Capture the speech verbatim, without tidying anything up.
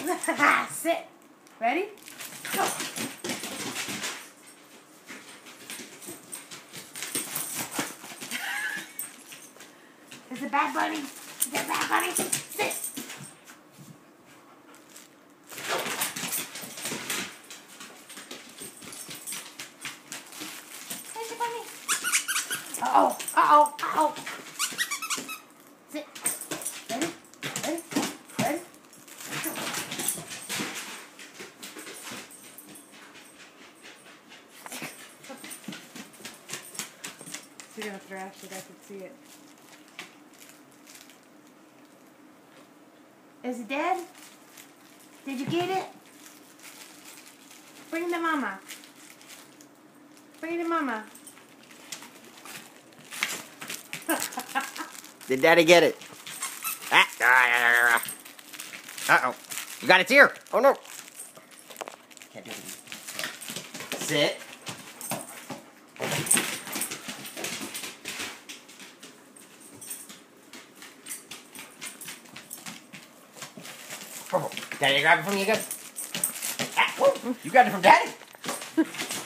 Sit. Ready? Go. Is it Bad Bunny? Is it Bad Bunny? Sit. Is it Bunny? Uh-oh. Uh-oh. Uh-oh. Sit. Ready? Ready? Ready? Go. You're gonna thrash it, I can see it. Is it dead? Did you get it? Bring it to Mama. Bring it to Mama. Did Daddy get it? Ah. Uh-oh. You got its ear. Oh, no. Can't do it. Sit. Oh, Daddy grab it from you again? Ah, whoa. You got it from Daddy?